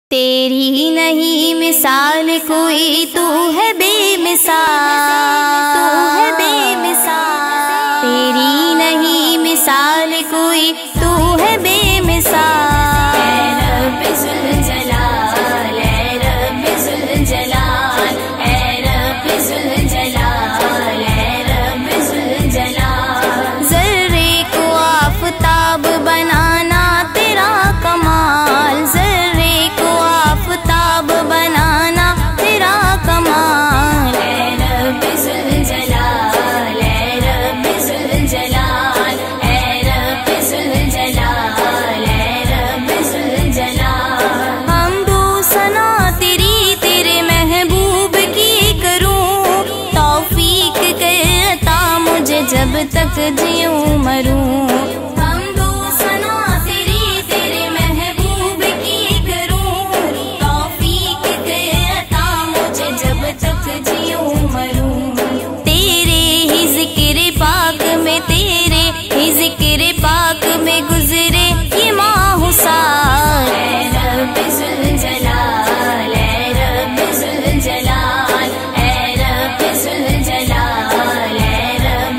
تیری نہیں مثال کوئی، تو ہے بے مثال، تو ہے بے مثال، تیری نہیں مثال کوئی، تو ہے بے مثال، اے رب ذوالجلال، اے رب ذوالجلال، اے رب ذوالجلال، اے رب ذوالجلال، ذرے کو آفتاب بنانا تیرا کمال، ذرے کو آفتاب بنانا تیرا کمال، اے رب ذوالجلال، اے رب ذوالجلال، اے رب ذوالجلال، اے رب ذوالجلال، حمد و ثنا تیری تیرے محبوب کی کروں، توفیق کر عطا مجھے جب تک جیوں مروں، حمد و ثنا تیری تیرے محبوب کی کروں، توفیق کر عطا مجھے جب تک جیوں مروں، تیرے ہی ذکر پاک میں، تیرے ہی ذکر پاک میں گزرے یہ ماہ سال، اے رب ذوالجلال، اے رب ذوالجلال، اے رب ذوالجلال، اے رب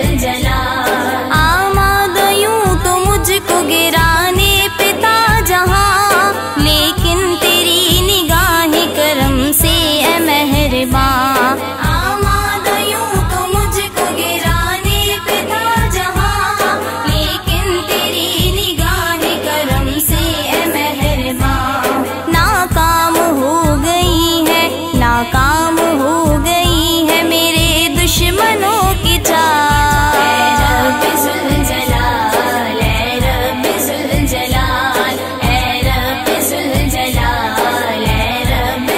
ذوالجلال، آماد یوں تو مجھ کو گرانے پہ تھا جہاں، لیکن تیری نگاہ کرم سے اے مہرباں، آماد یوں تو مجھ کو گرانے پہ تھا جہاں، لیکن تیری نگاہ کرم سے اے مہرباں، ناکام ہو گئی ہے، ناکام ہو گئی ہے میرے دشمنوں کی چال، اے رب ذوالجلال، اے رب ذوالجلال، اے رب ذوالجلال، اے رب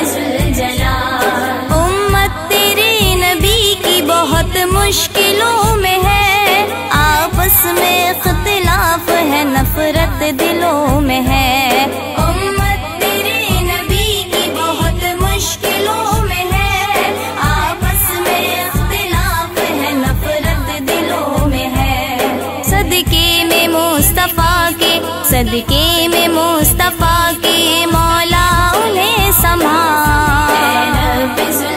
ذوالجلال، امت تیرے نبی کی بہت مشکلوں میں ہے، آپس میں اختلاف ہے، نفرت دلوں میں ہے، امت تیرے نبی کی بہت مشکلوں میں ہے، آپس میں اختلاف ہے، نفرت دلوں میں ہے، صدقے میں مصطفیٰ کے، صدقے میں مصطفیٰ کے مولا انہیں سنبھال، اے رب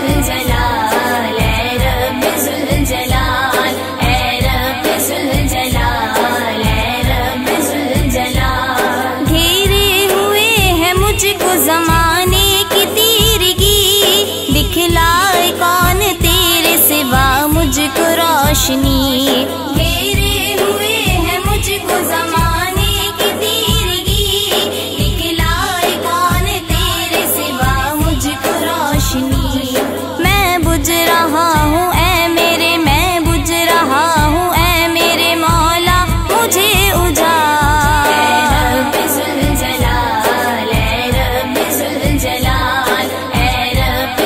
ذوالجلال، اے رب ذوالجلال، اے رب ذوالجلال، اے رب ذوالجلال، گھیرے ہوئے ہیں مجھ کو زمانے کی تیرگی، دکھلائے کون تیرے سوا مجھ کو روشنی، گھیرے ہوئے ہیں مجھ کو زمانے کی تیرگی، دکھلائے کون تیرے سوا مجھ کو روشنی، میں بجھ رہا ہوں اے میرے، میں بجھ رہا ہوں اے میرے مولا مجھے اجال، اے رب ذوالجلال، اے رب ذوالجلال، اے رب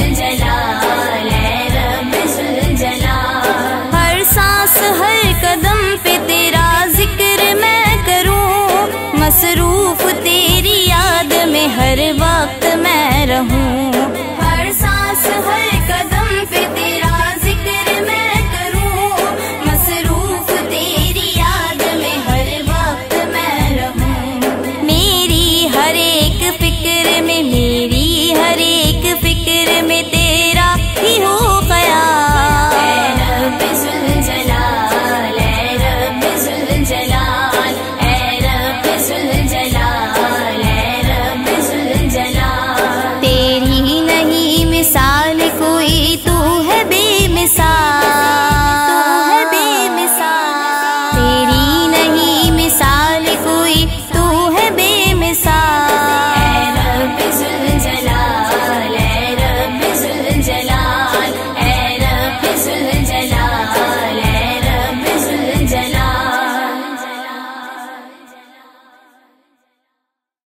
ذوالجلال، اے رب ذوالجلال، ہر سانس ہر قدم پہ تیرا ذکر میں کروں، مصروف تیری یاد میں ہر وقت میں رہوں، ہر سانس ہر قدم پہ تیرا ذکر میں کروں، مصروف تیری یاد میں ہر وقت میں رہوں، میری ہر ایک فکر